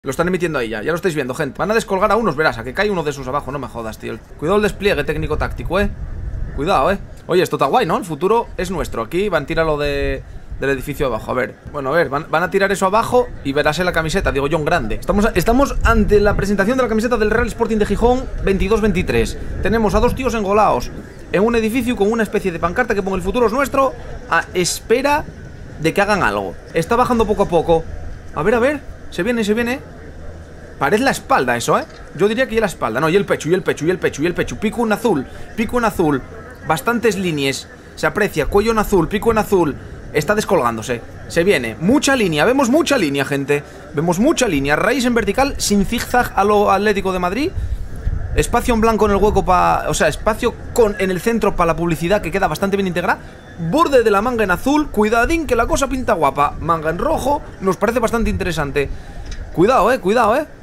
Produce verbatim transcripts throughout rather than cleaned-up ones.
Lo están emitiendo ahí ya, ya lo estáis viendo, gente. Van a descolgar a unos, verás, a que cae uno de esos abajo, no me jodas, tío. Cuidado el despliegue técnico-táctico, eh. Cuidado, eh. Oye, esto está guay, ¿no? El futuro es nuestro. Aquí van a tirar lo de... del edificio abajo, a ver. Bueno, a ver, van, van a tirar eso abajo y verás en la camiseta, digo yo, en grande. Estamos, estamos ante la presentación de la camiseta del Real Sporting de Gijón veintidós veintitrés. Tenemos a dos tíos engolados en un edificio con una especie de pancarta que pone el futuro es nuestro, a espera de que hagan algo. Está bajando poco a poco. A ver, a ver, se viene, se viene. Parece la espalda eso, ¿eh? Yo diría que ya la espalda, no, y el pecho, y el pecho, y el pecho, y el pecho. Pico en azul, pico en azul. Bastantes líneas, se aprecia, cuello en azul, pico en azul. Está descolgándose, se viene, mucha línea, vemos mucha línea, gente. Vemos mucha línea, raíz en vertical, sin zigzag a lo Atlético de Madrid. Espacio en blanco en el hueco para... O sea, espacio con en el centro para la publicidad, que queda bastante bien integrada. Borde de la manga en azul, cuidadín que la cosa pinta guapa. Manga en rojo, nos parece bastante interesante. Cuidado, eh, cuidado, eh.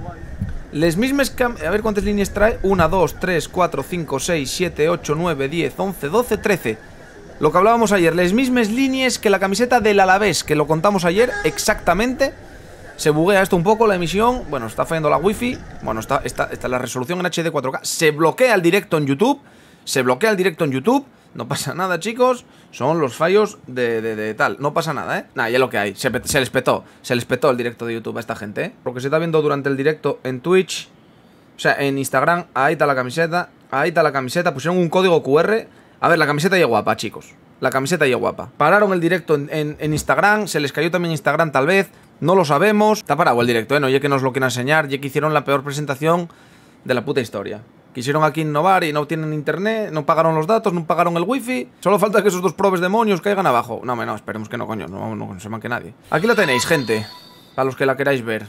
Les mismas cam... A ver cuántas líneas trae. uno, dos, tres, cuatro, cinco, seis, siete, ocho, nueve, diez, once, doce, trece. Lo que hablábamos ayer, las mismas líneas que la camiseta del Alavés, que lo contamos ayer exactamente. Se buguea esto un poco, la emisión. Bueno, está fallando la wifi. Bueno, está, está, está la resolución en H D cuatro K. Se bloquea el directo en YouTube. Se bloquea el directo en YouTube. No pasa nada, chicos. Son los fallos de, de, de tal. No pasa nada, ¿eh? Nada, ya lo que hay. Se, se les petó. Se les petó el directo de YouTube a esta gente, ¿eh? Lo que se está viendo durante el directo en Twitch. O sea, en Instagram. Ahí está la camiseta. Ahí está la camiseta. Pusieron un código Q R. A ver, la camiseta ya guapa, chicos. La camiseta ya guapa. Pararon el directo en, en, en Instagram. Se les cayó también Instagram, tal vez. No lo sabemos. Está parado el directo, ¿eh? No, ya que nos lo quieren enseñar. Ya que hicieron la peor presentación de la puta historia. Quisieron aquí innovar y no tienen internet. No pagaron los datos, no pagaron el wifi. Solo falta que esos dos probes demonios caigan abajo. No, no, esperemos que no, coño. No, no, no se manque nadie. Aquí la tenéis, gente. Para los que la queráis ver.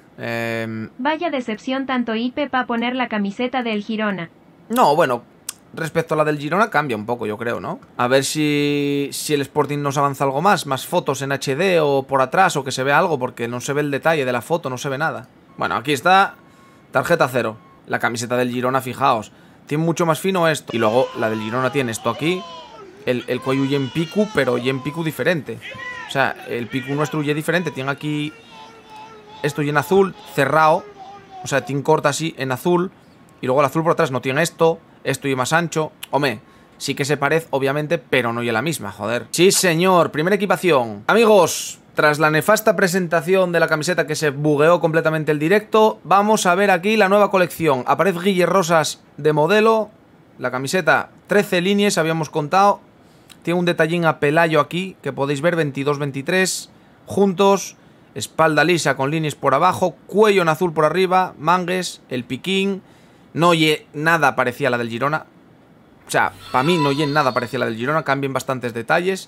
Eh... Vaya decepción tanto I P para poner la camiseta del Girona. No, bueno... Respecto a la del Girona cambia un poco, yo creo, ¿no? A ver si, si el Sporting nos avanza algo más. Más fotos en H D o por atrás o que se vea algo, porque no se ve el detalle de la foto, no se ve nada. Bueno, aquí está tarjeta cero. La camiseta del Girona, fijaos. Tiene mucho más fino esto. Y luego la del Girona tiene esto aquí. El, el cuello y en picu, pero y en picu diferente. O sea, el picu nuestro y diferente. Tiene aquí esto y en azul, cerrado. O sea, tiene corta así en azul. Y luego el azul por atrás no tiene esto. Esto y más ancho. Hombre, sí que se parece, obviamente, pero no y la misma, joder. Sí, señor, primera equipación. Amigos, tras la nefasta presentación de la camiseta que se bugueó completamente el directo, vamos a ver aquí la nueva colección. Aparece Guille Rosas de modelo. La camiseta, trece líneas, habíamos contado. Tiene un detallín a Pelayo aquí, que podéis ver, veintidós veintitrés. Juntos, espalda lisa con líneas por abajo, cuello en azul por arriba, mangues, el piquín. No oye nada parecía a la del Girona. O sea, para mí no oye nada parecía a la del Girona. Cambian bastantes detalles.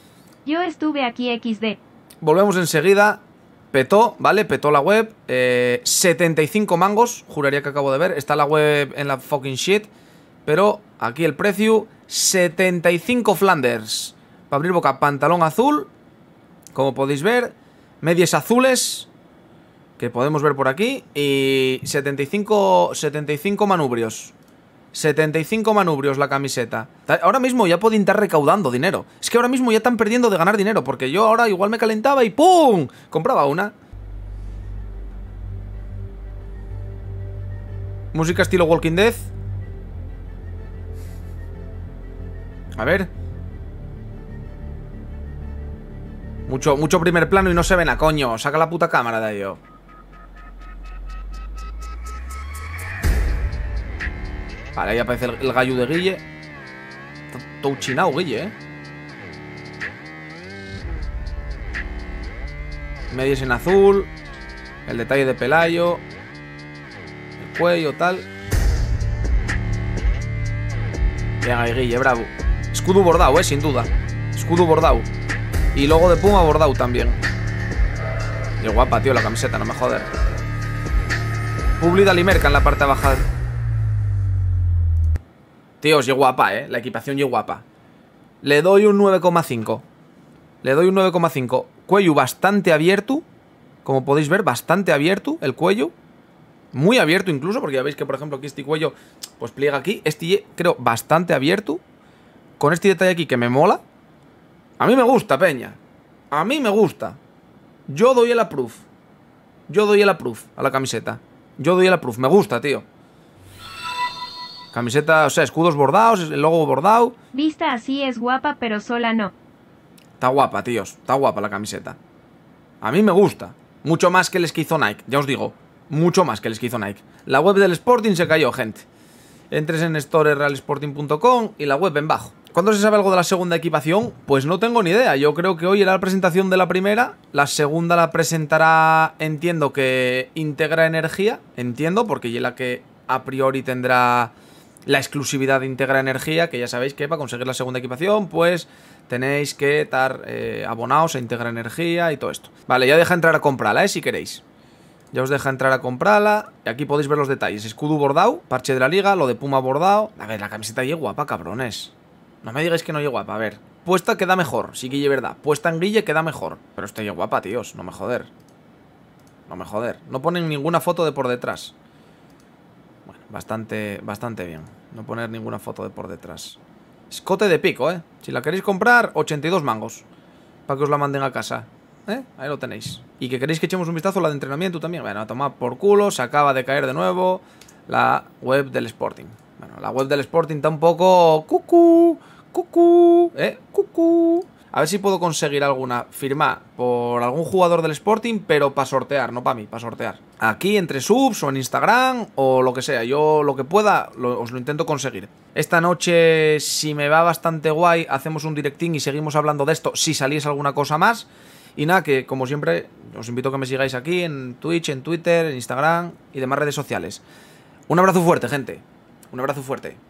Yo estuve aquí equis de. Volvemos enseguida. Petó, ¿vale? Petó la web. eh, setenta y cinco mangos. Juraría que acabo de ver. Está la web en la fucking shit. Pero aquí el precio. setenta y cinco Flanders. Para abrir boca, pantalón azul. Como podéis ver. Medias azules. Que podemos ver por aquí. Y setenta y cinco, setenta y cinco manubrios. setenta y cinco manubrios la camiseta. Ahora mismo ya pueden estar recaudando dinero. Es que ahora mismo ya están perdiendo de ganar dinero. Porque yo ahora igual me calentaba y ¡pum! Compraba una. Música estilo Walking Dead. A ver. Mucho, mucho primer plano y no se ven a coño. Saca la puta cámara de ahí, yo. Vale, ahí aparece el, el gallo de Guille. Está todo chinado, Guille, eh. Medias en azul. El detalle de Pelayo. El cuello, tal. Bien ahí, Guille, bravo. Escudo bordado, eh, sin duda. Escudo bordado. Y logo de Puma bordado también. Qué guapa, tío, la camiseta, no me joder. Publi de Alimerca en la parte baja. Tíos, qué guapa, eh. La equipación qué guapa. Le doy un nueve coma cinco. Le doy un nueve coma cinco. Cuello bastante abierto. Como podéis ver, bastante abierto el cuello. Muy abierto incluso, porque ya veis que, por ejemplo, aquí este cuello pues pliega aquí. Este creo bastante abierto. Con este detalle aquí que me mola. A mí me gusta, peña. A mí me gusta. Yo doy el approve. Yo doy el approve a la camiseta. Yo doy el approve. Me gusta, tío. Camiseta, o sea, escudos bordados, el logo bordado. Vista así es guapa, pero sola no. Está guapa, tíos. Está guapa la camiseta. A mí me gusta. Mucho más que el que hizo Nike. Ya os digo. Mucho más que el que hizo Nike. La web del Sporting se cayó, gente. Entres en store real sporting punto com y la web en bajo. ¿Cuándo se sabe algo de la segunda equipación? Pues no tengo ni idea. Yo creo que hoy era la presentación de la primera. La segunda la presentará, entiendo que Integra Energía. Entiendo, porque es la que a priori tendrá la exclusividad de Integra Energía, que ya sabéis que para conseguir la segunda equipación, pues tenéis que estar eh, abonados a Integra Energía y todo esto. Vale, ya deja entrar a comprarla, ¿eh? Si queréis. Ya os deja entrar a comprarla. Y aquí podéis ver los detalles. Escudo bordado, parche de la liga, lo de Puma bordado. A ver, la camiseta llegue guapa, cabrones. No me digáis que no llegue guapa. A ver, puesta queda mejor, sí que lleve verdad. Puesta en grille queda mejor. Pero esta llegue guapa, tíos, no me joder. No me joder. No ponen ninguna foto de por detrás. Bueno, bastante, bastante bien. No poner ninguna foto de por detrás. Escote de pico, ¿eh? Si la queréis comprar, ochenta y dos mangos. Para que os la manden a casa. ¿Eh? Ahí lo tenéis. Y que queréis que echemos un vistazo a la de entrenamiento también. Bueno, a tomar por culo. Se acaba de caer de nuevo la web del Sporting. Bueno, la web del Sporting está un poco... Cucú, cucú, eh, cucú. A ver si puedo conseguir alguna firma por algún jugador del Sporting, pero para sortear, no para mí, para sortear. Aquí entre subs o en Instagram o lo que sea. Yo lo que pueda lo, os lo intento conseguir. Esta noche, si me va bastante guay, hacemos un directing y seguimos hablando de esto si saliese alguna cosa más. Y nada, que como siempre, os invito a que me sigáis aquí en Twitch, en Twitter, en Instagram y demás redes sociales. Un abrazo fuerte, gente. Un abrazo fuerte.